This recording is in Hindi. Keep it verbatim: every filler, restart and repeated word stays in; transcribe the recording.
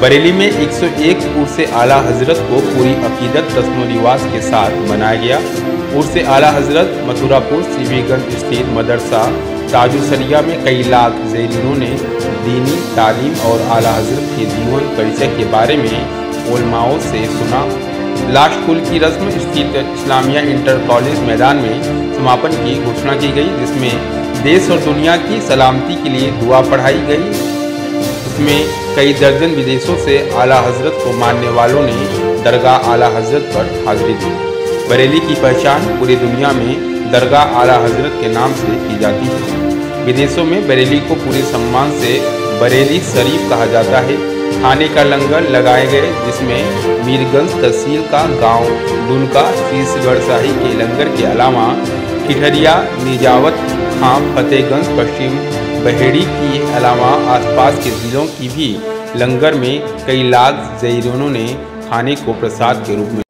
बरेली में एक सौ एक उर्स आला हजरत को पूरी अकीदत रस्म रिवाज के साथ मनाया गया। उर्स आला हजरत मथुरापुर सीवीगंज स्थित मदरसा ताजुसरिया में कई लाख ज़ायरीनों ने दीनी तालीम और आला हजरत के जीवन परिचय के बारे में उलमाओं से सुना। लाशकुल की रस्म स्थित इस्लामिया इंटर कॉलेज मैदान में समापन की घोषणा की गई, जिसमें देश और दुनिया की सलामती के लिए दुआ पढ़ाई गई। इसमें कई दर्जन विदेशों से आला हजरत को मानने वालों ने दरगाह आला हजरत पर हाजिरी दी। बरेली की पहचान पूरी दुनिया में दरगाह आला हजरत के नाम से की जाती है। विदेशों में बरेली को पूरे सम्मान से बरेली शरीफ कहा जाता है। खाने का लंगर लगाए गए, जिसमें मीरगंज तहसील का गांव डुनका शीशगढ़ शाही के लंगर के अलावा ठिठरिया, निजावत खां, फतेहगंज पश्चिम, बहेड़ी के अलावा आसपास के जिलों की भी लंगर में कई लाख ज़ायरीनों ने खाने को प्रसाद के रूप में